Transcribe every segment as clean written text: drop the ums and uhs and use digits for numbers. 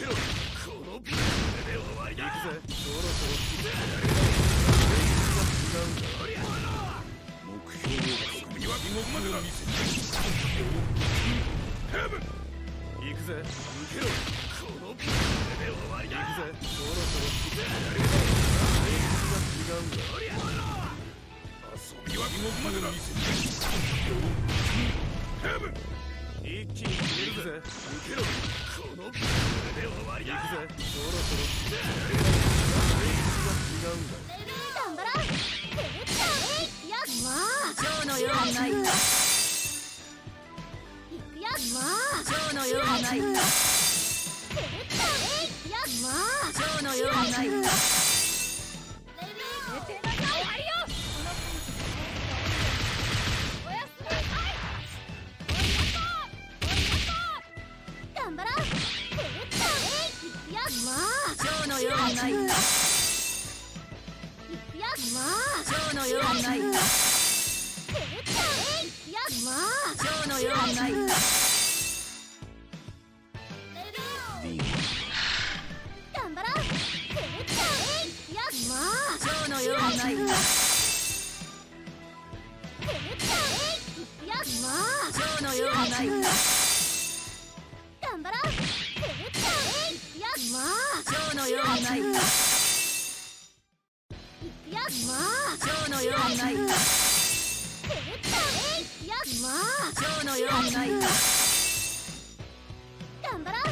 けろ。このビームで終わりだ。行くぜ。そろそろ来てやる。目標を首は地獄まで見せてヘブン。行くぜ。受けろ。このビームで終わりだ。行くぜ。そろそろ来てやる。違うんだ。遊びは地獄まで見せてヘブン。一気に決めるぜ。受けろ。このビームで終わりだ。行くぜ。そろそろ来てやる。違うんだ。 頑張らん。まあ蝶のようにないか。行くよ。まあ蝶のようにないか。まあ蝶のようにないか。頑張らん。まあ蝶のようにないか。まあ蝶のようにないか。まあ蝶のようにないか。頑張らん。まあ蝶のようにないか。まあ蝶のようにないか。頑張らん。まあ蝶のようにないか。まあ蝶のようにないか。まあ蝶のようにないか。頑張らん。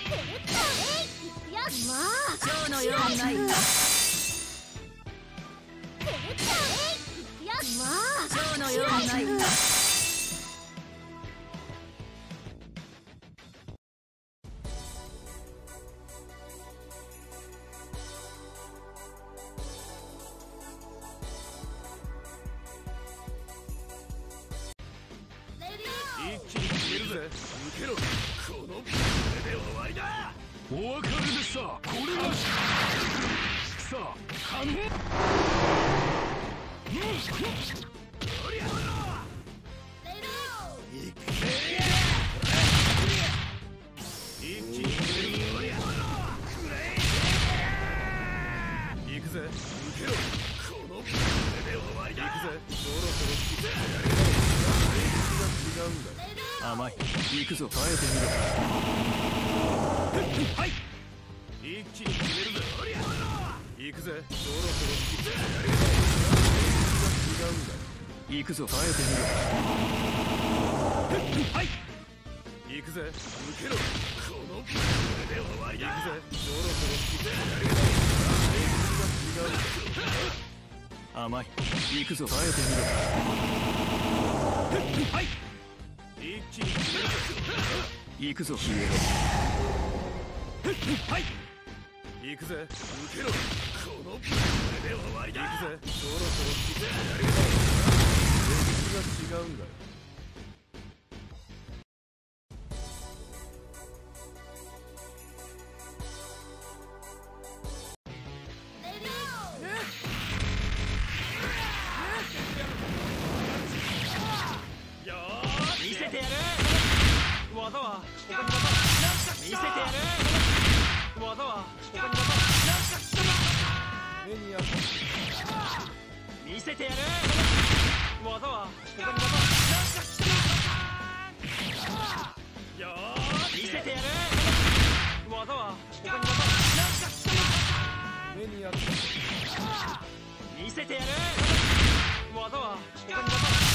まあ蝶のようにないか。まあ蝶のようにないか。 一気に決めるぜ。受けろ。このビームで終わりだ。お別れでさ。これがさあ可能。一気に決めるぜ。行くぜ。受けろ。このビームで終わりだ。行くぜ。そろそろ来てやる。違うんだ。甘い。行くぞ。耐えてみろ。はい。一気に決めるぜ。行くぜ。そろそろ来てやる。違うんだ。行くぞ。耐えてみろ。はい。行くぜ。受けろ。このビームで終わりだ。行くぜ。そろそろ来てやる。違うんだ。甘い。行くぞ。耐えてみろ。はい。一気に決めるぜ。行くぞ。消えろ。はい。行くぜ。受けろ。このビームで終わりだ。行くぜ。そろそろ来てやる。歴史が違うんだ。 見せてやる。技は他に見せてやる。技は他に目に当たる。 見せてやる。技は他に見せてやる。技は他に目に当たる。 見せてやる。技は他に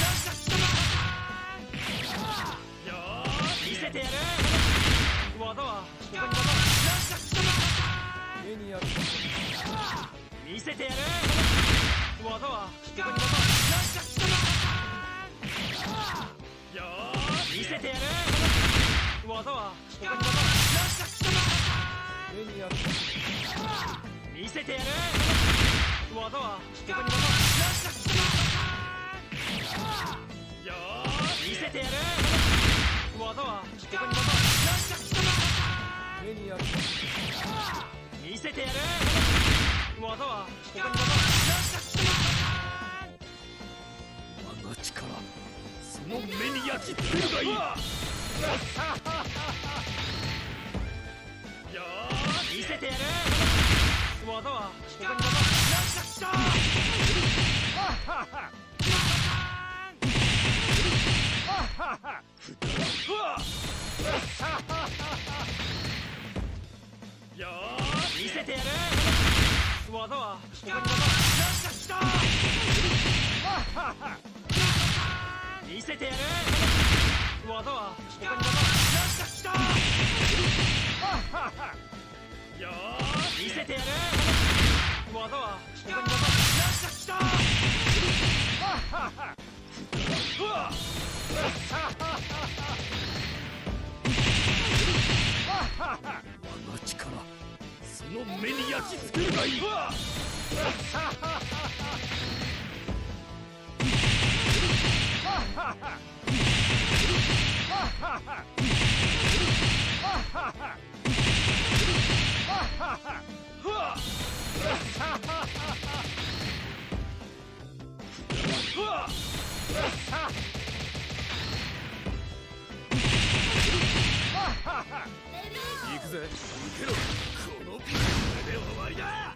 見せてやる。技は他に目に当たる。 見せてやる。技は他に見せてやる。技は他に目に当たる。 見せてやる。技は他に見せてやる。技は他に目に当たる。 見せてやる。技は他に我が力、その目に焼き付けるがいい。よー見せてやる。技は他に技。よしよしよ見せてやる。技は他に技。よしよしよ見せてやる。技は他に技。よしよしよ見せてやる。技は他に技。よしよし我が力その目に焼き付けるがいい。行くぜ、受けろ。このこれで終わりだ。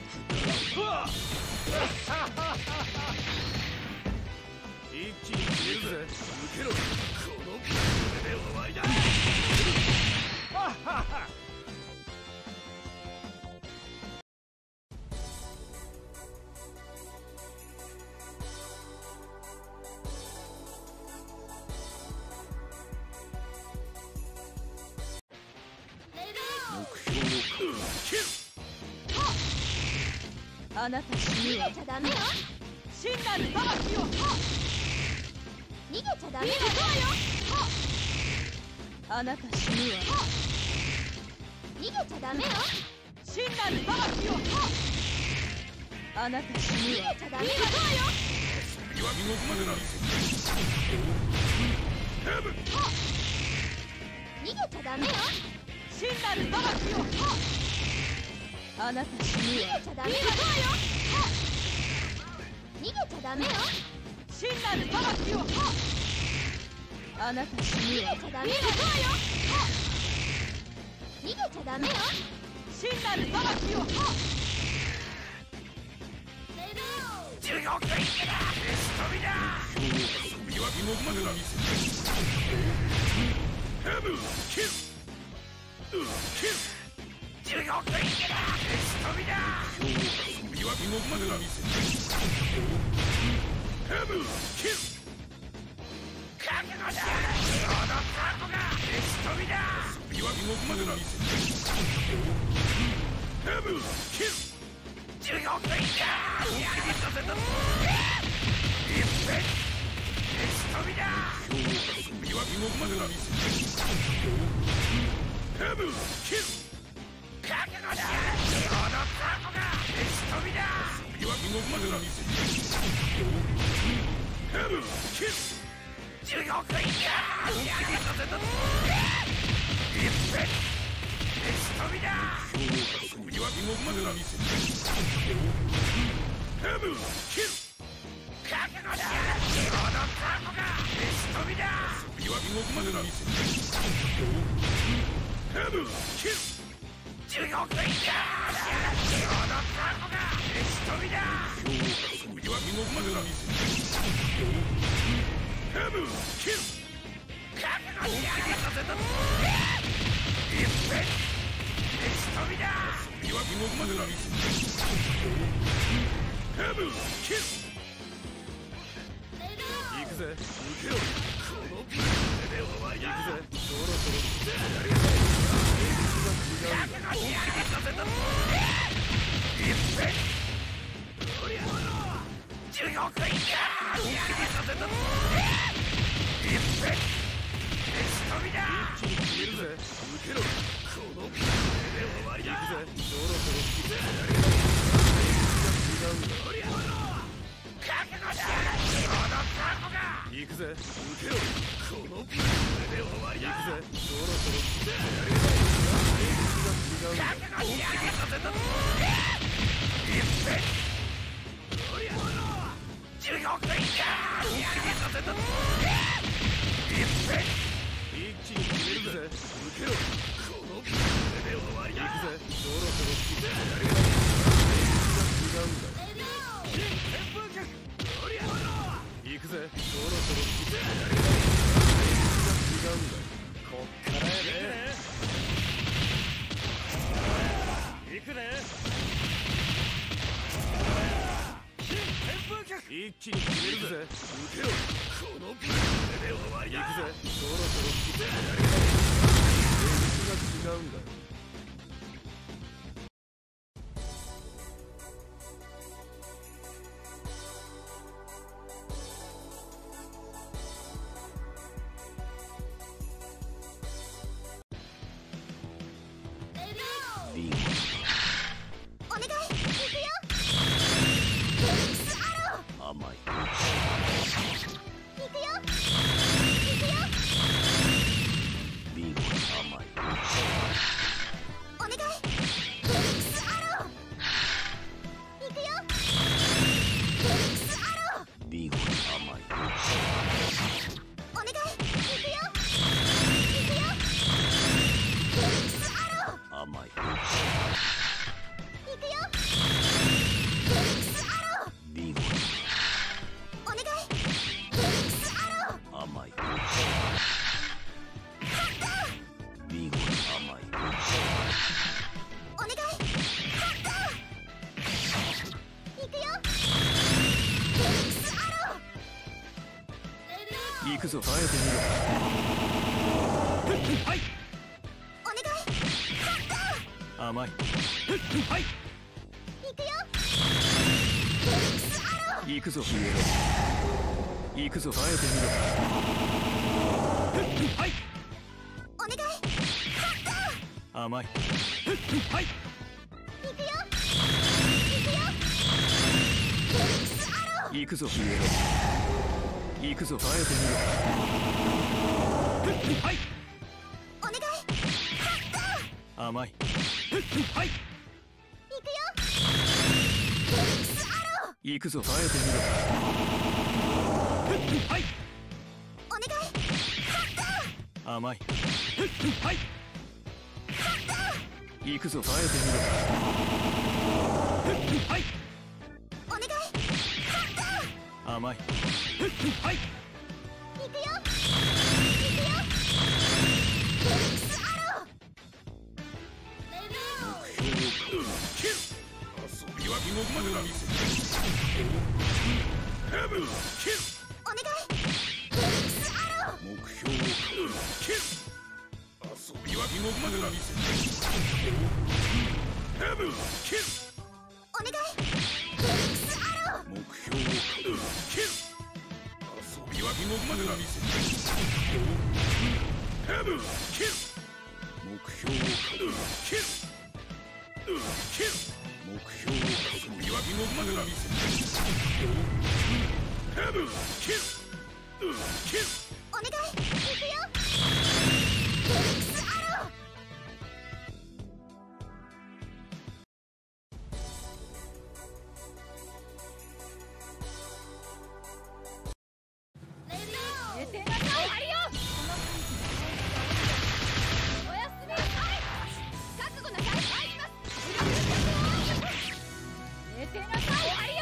一気に消えるぜ、受けろ。このこれで終わりだ。 あなた死ぬわ。逃げちゃダメよ。真なる魂を。逃げちゃダメよ。あなた死ぬわ。逃げちゃダメよ。真なる魂を。あなた死ぬわ。逃げちゃダメよ。 弱みのまでな。 逃げちゃダメよ。真なる魂を。あなた死ぬわ。逃げちゃダメよ。逃げちゃダメよ。真なる魂を。あなた死ぬわ。逃げちゃダメよ。逃げちゃダメよ。真なる魂を。 地獄行けだ。飛びだ。弱みのまでな。ヘブキルキル地獄行けだ。飛びだ。弱みのまでな。ヘブキル覚悟だ。このタコが飛びだ。弱みのまでな。ヘブキル地獄行けだ。本気にさせたぞ。一遍飛びだ。弱みのまでな。ヘブキル覚悟だ。このタコが飛びだ。弱みのまでな。ヘブキル地獄行け。本気にさせたぞ。一遍飛びだ。弱みのまでな。ヘブキル覚悟だ。このタコが飛びだ。弱みのまでな。ヘブキル地獄行け。このタコが飛びだ。弱みのまでな。ヘブキル覚悟だ。本気にさせたぞ。一遍飛びだ。弱みのまでな。ヘブキル行くぜ、受けろ。このこれで終わりだ。行くぜ、そろそろ覚悟だ。本気にさせたぞ。一遍地獄行け。本気にさせたぞ。一遍飛びだ。一気に消えるぜ、受けろ。このこれで終わりだ。行くぜ、そろそろ覚悟だ。このタコが行くぜ、受けろ。このこれで終わりだ。行くぜ、そろそろ覚悟だ。本気にさせたぞ。一遍地獄行け。本気にさせたぞ。一遍一気に決めるぜ、受けろ。このこれで終わりだ。行くぜ、そろ一気に決めるぜ。受けろ。このこれで終わりだ。行くぜ。そろそろ切ってやる。演出が違うんだよ。 お願い、行くよ。 甘い。 行くよ。 リンゴ甘い。 お願い。フェニックスアロー。行くよ。フェニックスアロー。 リンゴ甘い。 お願い。行くよ。フェニックスアロー。 甘い。 行くよ。フェニックスアロー。 リンゴお願い。フェニックスアロー。 甘い。リンゴ甘い。 お願い。行くよ。フェニックスアロー。 行くぞ。耐えてみろ。はい。 お願い。 甘い。はい。 行くよ。フェニックスアロー。 行くぞ。消えろ。行くぞ。耐えてみろ。はい。 お願い。 甘い。はい。 行くよ。フェニックスアロー。 行くぞ。消えろ。行くぞ。耐えてみろ。はい。 お願い。 甘い。はい。 行くよ。フェニックスアロー。 行くぞ。耐えてみろ。はい。 お願い。 甘い。はい。行くぞ。耐えてみろ。はい。 お願い。 甘い。はい。 行くよ。フェニックスアロー。 遊びは地獄までだ。ヘブンキル。 お願い。フェニックスアロー。 目標をキル。遊びは地獄までだ。ヘブンキル。 お願い。フェニックスアロー。 目標をキル。遊びは地獄までだ。ヘブンキル。目標をキル。キル。目標を遊びは地獄までだ。ヘブンキル。キル。 お願い。行くよ。フェニックスアロー。寝てなさい。終わりよ。おやすみなさい。覚悟なさい。入ります。寝てなさい。終わりよ。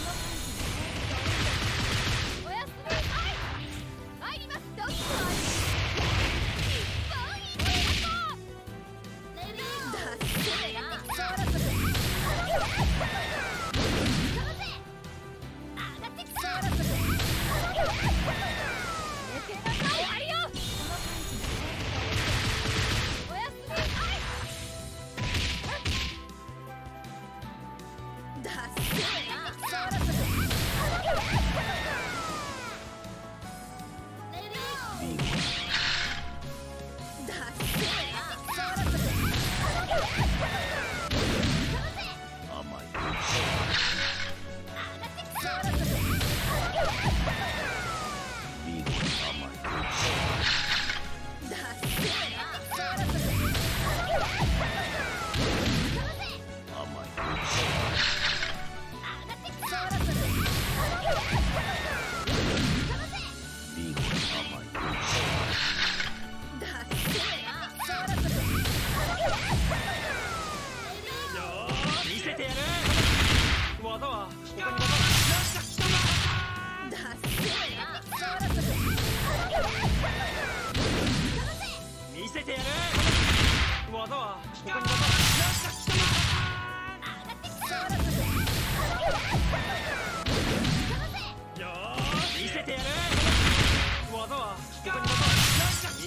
おやすみなさい。入ります。どうぞ。一本一本。だっせーな。そろそろ。上がってきた。そろそろ。寝てなさい。終わりよ。おやすみなさい。だっせーな。そろそろ。 リンゴだっせーな。そろそろ。 甘い。 上がってきた。そろそろ。 リンゴ甘い。 だっせーな。そろそろ。 甘い。 上がってきた。そろそろ。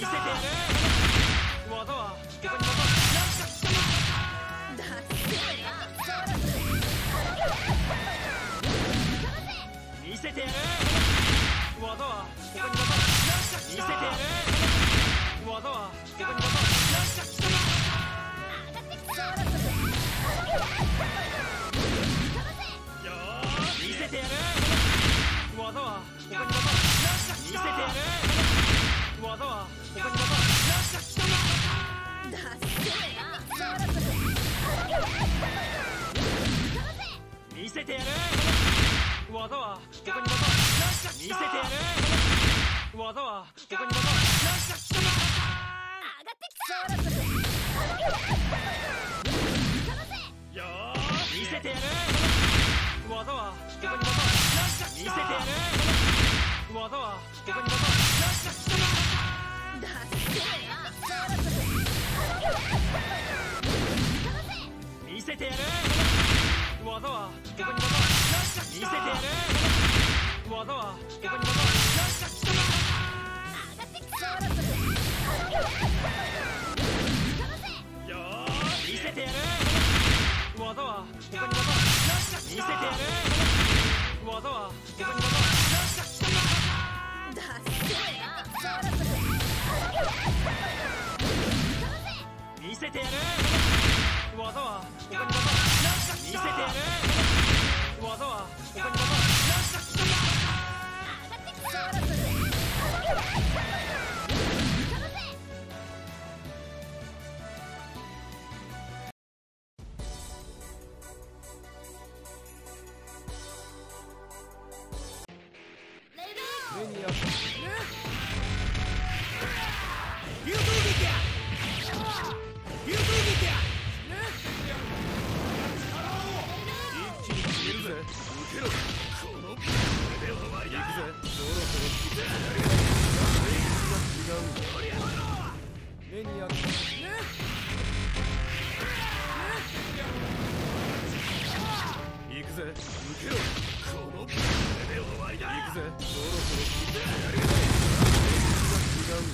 せてやる。技はここに残す。 だって見せてやる。技はここに残す。見せてやる。技はここに残す。見せてやる。技はここに残す。見せてやる。技はここに残す。見せてやる。技はここに残す。見せてやる。技はここに残す。見せてやる。技はここに残す。見せてやる。技はここに残す。見せてやる。技はここに残す。見せてやる。技はここに残す。見せてやる。技はここに残す。見せてやる。技はここに残す。見せてやる。技はここに残す。見せてやる。技はここに残す。 目にや流動劇や流動劇や一気に決めるぜ。受けろ。このこれで終わりだ。行くぜ。そろそろ決める。違う。目にや行くぜ。受けろ。このこれで終わりだ。行くぜ。そろそろ決める。違う。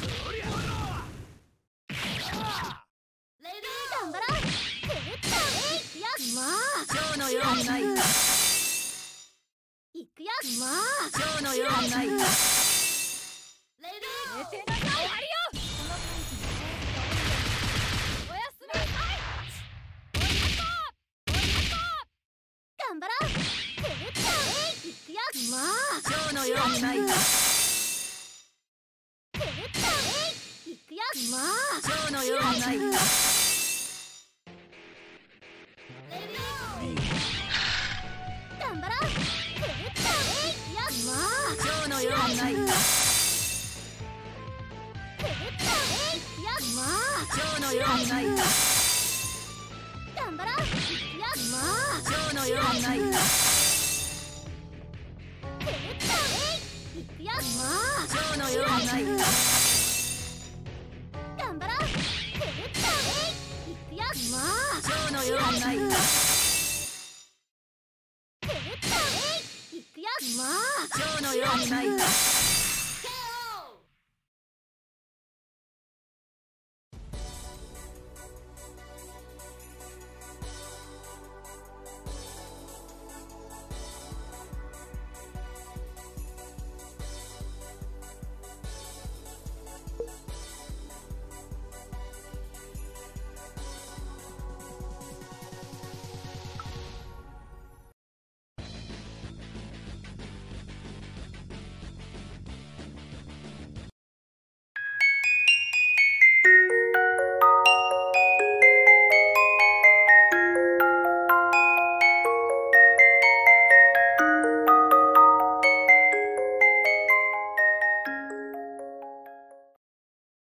今日のようにないか。いくよ。まあ今日のようにないか。寝てなさい。終わりよ。おやすみなさい。頑張ろう。いくよ。まあ今日のようにないか。いくよ。まあ今日のようにないか。頑張ろう。まあ今日のようにないか。まあ今日のようにないか。頑張ろう。まあ今日のようにないか。まあ今日のようにないか。頑張ろう。まあ今日のようにないか。まあ今日のようにないか。